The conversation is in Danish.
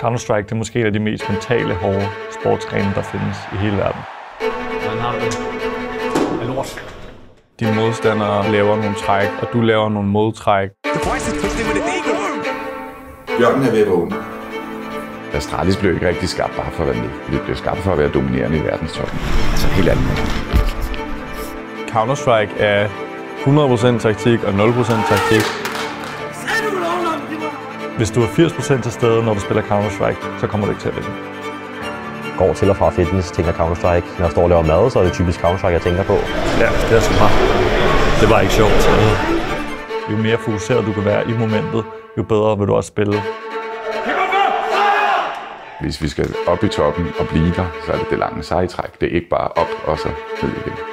Counter-Strike det er måske en af de mest mentale, hårde sportsgrene, der findes i hele verden. Dine modstandere laver nogle træk, og du laver nogle modtræk. Bjørnen er ved at vågne. Astralis blev ikke rigtig skabt bare for at være med. Vi blev skabt for at være dominerende i verdenstoppen. Altså helt andet. Counter-Strike er 100% taktik og 0% taktik. Hvis du er 80% til stede, når du spiller Counter-Strike, så kommer du ikke til at vinde. Går til og fra fitness, tænker Counter-Strike. Når jeg står og laver mad, så er det typisk Counter-Strike, jeg tænker på. Ja, det er smart. Det var ikke sjovt. Jo mere fokuseret du kan være i momentet, jo bedre vil du også spille. Hvis vi skal op i toppen og blive der, så er det det lange sejtræk. Det er ikke bare op og så ned igen.